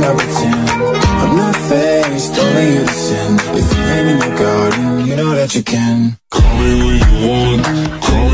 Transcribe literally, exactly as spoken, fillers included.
I pretend I'm not faced, only you to sin. If you ain't in your garden, you know that you can. Call me when you want, call